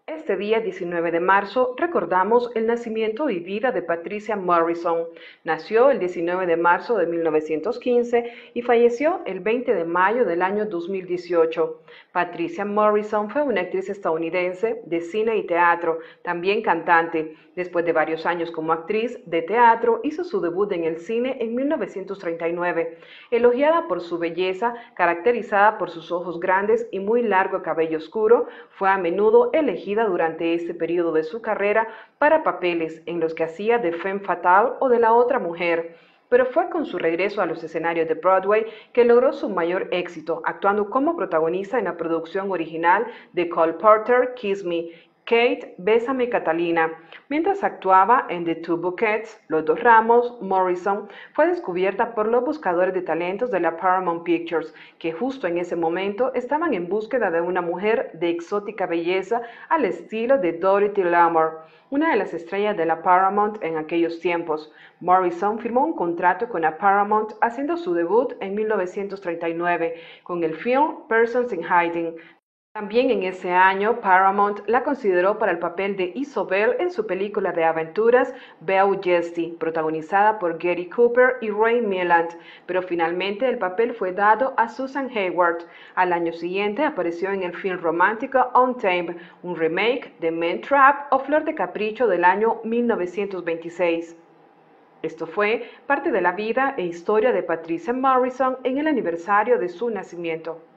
Este día 19 de marzo recordamos el nacimiento y vida de Patricia Morrison. Nació el 19 de marzo de 1915 y falleció el 20 de mayo del año 2018. Patricia Morrison fue una actriz estadounidense de cine y teatro, también cantante. Después de varios años como actriz de teatro, hizo su debut en el cine en 1939. Elogiada por su belleza, caracterizada por sus ojos grandes y muy largo cabello oscuro, fue a menudo elegida durante este periodo de su carrera para papeles en los que hacía de femme fatale o de la otra mujer. Pero fue con su regreso a los escenarios de Broadway que logró su mayor éxito, actuando como protagonista en la producción original de Cole Porter, Kiss Me, Kate, Bésame Catalina. Mientras actuaba en The Two Bouquets, Los Dos Ramos, Morrison fue descubierta por los buscadores de talentos de la Paramount Pictures, que justo en ese momento estaban en búsqueda de una mujer de exótica belleza al estilo de Dorothy Lamour, una de las estrellas de la Paramount en aquellos tiempos. Morrison firmó un contrato con la Paramount haciendo su debut en 1939 con el film Persons in Hiding. También en ese año, Paramount la consideró para el papel de Isobel en su película de aventuras Belle Jessie, protagonizada por Gary Cooper y Ray Milland, pero finalmente el papel fue dado a Susan Hayward. Al año siguiente apareció en el film romántico Untamed, un remake de Men Trap o Flor de Capricho del año 1926. Esto fue parte de la vida e historia de Patricia Morrison en el aniversario de su nacimiento.